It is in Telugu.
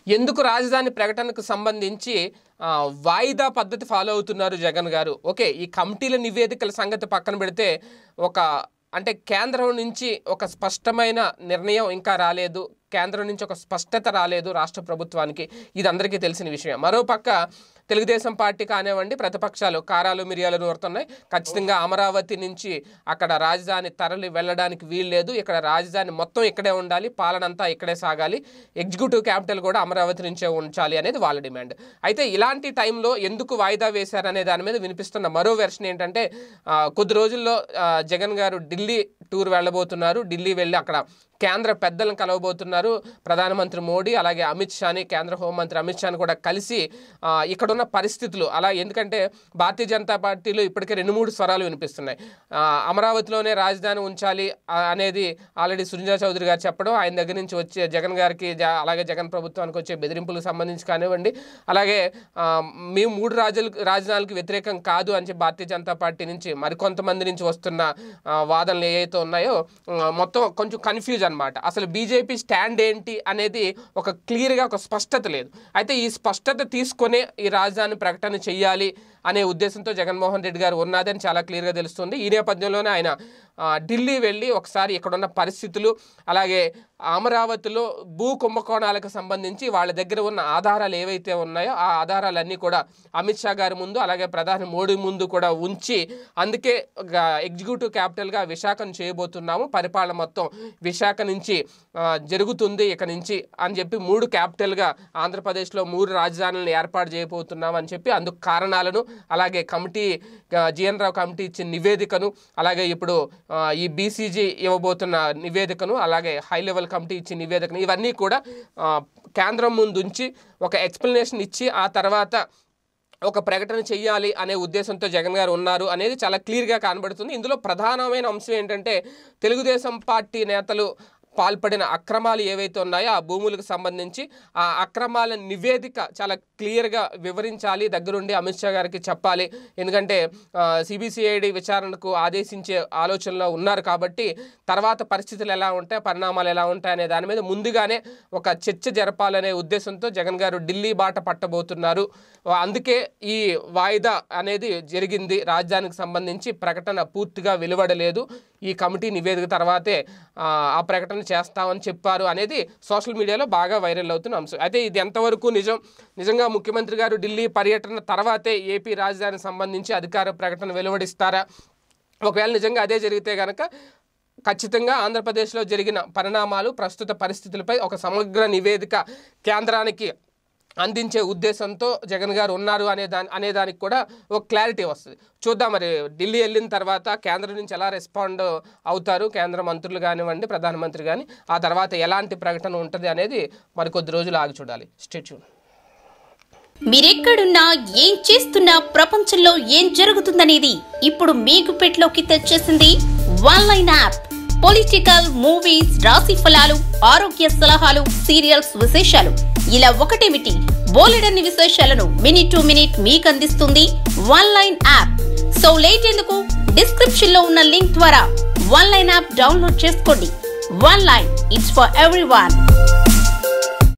ఎందుకు రాజధాని ప్రకటనకు సంబంధించి వాయిదా పద్ధతి ఫాలో అవుతున్నారు జగన్ గారు? ఓకే, ఈ కమిటీల నివేదికల సంగతి పక్కన పెడితే అంటే కేంద్రం నుంచి ఒక స్పష్టమైన నిర్ణయం ఇంకా రాలేదు, కేంద్రం నుంచి ఒక స్పష్టత రాలేదు రాష్ట్ర ప్రభుత్వానికి, ఇది అందరికీ తెలిసిన విషయం. మరోపక్క తెలుగుదేశం పార్టీ కానివ్వండి, ప్రతిపక్షాలు కారాలు మిరియాలు నూరుతున్నాయి. ఖచ్చితంగా అమరావతి నుంచి అక్కడ రాజధాని తరలి వెళ్ళడానికి వీల్లేదు, ఇక్కడ రాజధాని మొత్తం ఇక్కడే ఉండాలి, పాలనంతా ఇక్కడే సాగాలి, ఎగ్జిక్యూటివ్ క్యాపిటల్ కూడా అమరావతి నుంచే ఉంచాలి అనేది వాళ్ళ డిమాండ్. అయితే ఇలాంటి టైంలో ఎందుకు వాయిదా వేశారనే దాని మీద వినిపిస్తున్న మరో వెర్షన్ ఏంటంటే, కొద్ది రోజుల్లో జగన్ గారు ఢిల్లీ టూర్ వెళ్ళబోతున్నారు. ఢిల్లీ వెళ్ళి అక్కడ కేంద్ర పెద్దలను కలవబోతున్నారు. ప్రధానమంత్రి మోడీ అలాగే అమిత్ షాని, కేంద్ర హోంమంత్రి అమిత్ షాని కూడా కలిసి ఇక్కడున్న పరిస్థితులు అలా, ఎందుకంటే భారతీయ జనతా పార్టీలో ఇప్పటికే 2-3 స్వరాలు వినిపిస్తున్నాయి. అమరావతిలోనే రాజధాని ఉంచాలి అనేది ఆల్రెడీ సుజనా చౌదరి గారు చెప్పడం, ఆయన దగ్గర నుంచి వచ్చే జగన్ గారికి అలాగే జగన్ ప్రభుత్వానికి వచ్చే బెదిరింపులకు సంబంధించి కానివ్వండి, అలాగే మేము 3 రాజధానులకు వ్యతిరేకం కాదు అని చెప్పి భారతీయ జనతా పార్టీ నుంచి మరికొంతమంది నుంచి వస్తున్న వాదనలు ఏవైతే ఉన్నాయో మొత్తం కొంచెం కన్ఫ్యూజ్ అనమాట. అసలు బీజేపీ స్టాండ్ ఏంటి అనేది ఒక క్లియర్గా ఒక స్పష్టత లేదు. అయితే ఈ స్పష్టత తీసుకునే ఈ రాజధాని ప్రకటన చెయ్యాలి అనే ఉద్దేశంతో జగన్మోహన్ రెడ్డి గారు ఉన్నదని చాలా క్లియర్గా తెలుస్తుంది. ఈ నేపథ్యంలోనే ఆయన ఢిల్లీ వెళ్ళి ఒకసారి ఇక్కడున్న పరిస్థితులు, అలాగే అమరావతిలో భూ కుంభకోణాలకు సంబంధించి వాళ్ళ దగ్గర ఉన్న ఆధారాలు ఏవైతే ఉన్నాయో ఆ ఆధారాలన్నీ కూడా అమిత్ షా గారి ముందు అలాగే ప్రధాని మోడీ ముందు కూడా ఉంచి, అందుకే ఎగ్జిక్యూటివ్ క్యాపిటల్గా విశాఖను చేయబోతున్నాము, పరిపాలన మొత్తం విశాఖ నుంచి జరుగుతుంది ఇక నుంచి అని చెప్పి 3 క్యాపిటల్గా ఆంధ్రప్రదేశ్లో 3 రాజధానులను ఏర్పాటు చేయబోతున్నాం అని చెప్పి అందుకు కారణాలను, అలాగే కమిటీ జీఎన్ రావు కమిటీ ఇచ్చిన నివేదికను, అలాగే ఇప్పుడు ఈ బీసీజీ ఇవ్వబోతున్న నివేదికను, అలాగే హై లెవెల్ కమిటీ ఇచ్చిన నివేదికను, ఇవన్నీ కూడా కేంద్రం ముందు ఉంచి ఒక ఎక్స్ప్లెనేషన్ ఇచ్చి ఆ తర్వాత ఒక ప్రకటన చెయ్యాలి అనే ఉద్దేశంతో జగన్ గారు ఉన్నారు అనేది చాలా క్లియర్గా కనబడుతుంది. ఇందులో ప్రధానమైన అంశం ఏంటంటే, తెలుగుదేశం పార్టీ నేతలు పాల్పడిన అక్రమాలు ఏవైతే ఉన్నాయో ఆ భూములకు సంబంధించి ఆ అక్రమాల నివేదిక చాలా క్లియర్గా వివరించాలి, దగ్గరుండి అమిత్ షా గారికి చెప్పాలి. ఎందుకంటే సిబిసిఐడి విచారణకు ఆదేశించే ఆలోచనలో ఉన్నారు కాబట్టి తర్వాత పరిస్థితులు ఎలా ఉంటాయి, పరిణామాలు ఎలా ఉంటాయి అనే దాని మీద ముందుగానే ఒక చర్చ జరపాలనే ఉద్దేశంతో జగన్ గారు ఢిల్లీ బాట పట్టబోతున్నారు. అందుకే ఈ వాయిదా అనేది జరిగింది. రాజధానికి సంబంధించి ప్రకటన పూర్తిగా వెలువడలేదు, ఈ కమిటీ నివేదిక తర్వాతే ఆ ప్రకటన చేస్తామని చెప్పారు అనేది సోషల్ మీడియాలో బాగా వైరల్ అవుతున్న అంశం. అయితే ఇది ఎంతవరకు నిజంగా ముఖ్యమంత్రి గారు ఢిల్లీ పర్యటన తర్వాతే ఏపీ రాజధానికి సంబంధించి అధికార ప్రకటన వెలువడిస్తారా? ఒకవేళ నిజంగా అదే జరిగితే కనుక ఖచ్చితంగా ఆంధ్రప్రదేశ్లో జరిగిన పరిణామాలు, ప్రస్తుత పరిస్థితులపై ఒక సమగ్ర నివేదిక కేంద్రానికి అందించే ఉద్దేశంతో జగన్ గారు ఉన్నారు అనేదానికి కూడా ఒక క్లారిటీ వస్తుంది. చూద్దాం మరి ఢిల్లీ వెళ్ళిన తర్వాత కేంద్రం నుంచి ఎలా రెస్పాండ్ అవుతారు కేంద్ర మంత్రులు కానివ్వండి, ప్రధానమంత్రి కానీ, ఆ తర్వాత ఎలాంటి ప్రకటన ఉంటుంది అనేది మరి కొద్ది రోజులు ఆగి చూడాలి. Stay tune. మీరెక్కడున్నా ఏం చేస్తున్నా ప్రపంచంలో ఏం జరుగుతుందనేది ఇప్పుడు మీకు పెట్లోకి తెచ్చేసింది వన్లైన్ యాప్. పొలిటికల్, మూవీస్, రాశి ఫలాలు, ఆరోగ్య సలహాలు, సీరియల్స్ విశేషాలు, ఇలా ఒకటేమిటి బోలెడన్ని విశేషాలను మినిట్ టు మినిట్ మీకు అందిస్తుంది వన్లైన్ యాప్. సో లేట్ ఎందుకు, డిస్క్రిప్షన్ లో ఉన్న లింక్ ద్వారా వన్లైన్ యాప్ డౌన్లోడ్ చేసుకోండి. Oneline, it's for everyone.